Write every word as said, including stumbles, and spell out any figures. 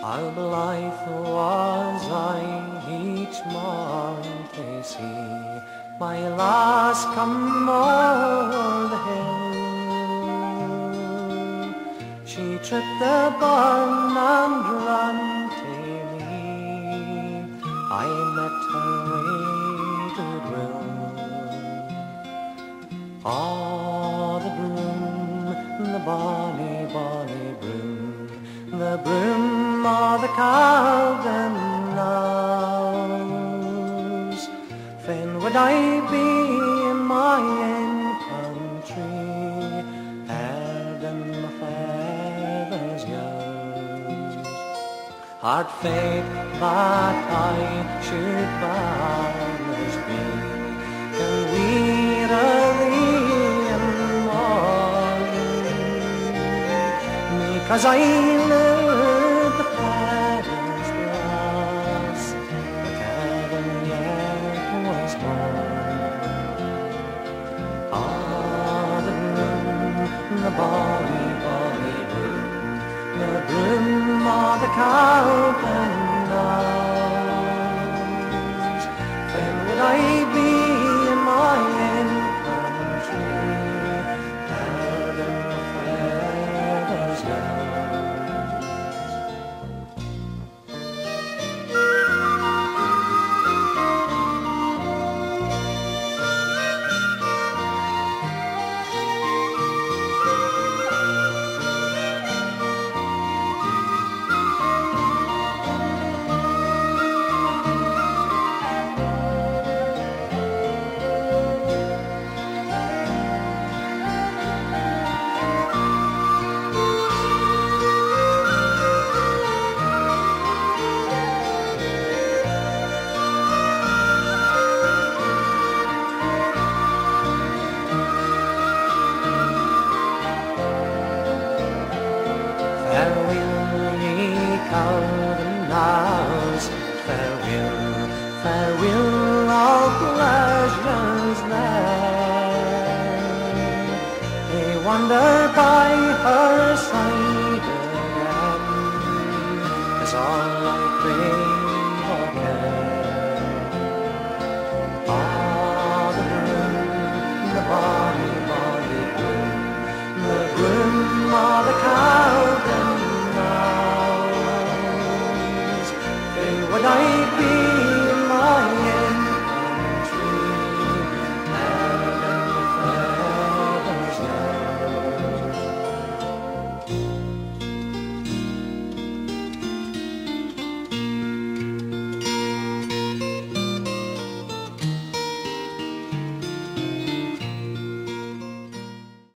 How blithe was I each morn to see my lass come o'er the hill. She tripped the burn and ran to me. I met her with goodwill. Ah, the broom, the bonny, bonny broom, the broom of the Cowdenknowes. Fain would I be in my own country, ere them feathers goes. Hard fate that I should banners be, can wearily and mourn, because I live the fairest lass that ever yet was born. Ah, the broom, the bonny, bonny broom, the broom of the Cowdenknowes. Fain would I be in my own country, ere them feathers goes. Farewell, ye Cowdenknowes, farewell, farewell, all pleasures there. They wander by her side again, as all I crave or care. Ah, the broom, the bonny, bonny broom, the broom of the Cowdenknowes. Would I be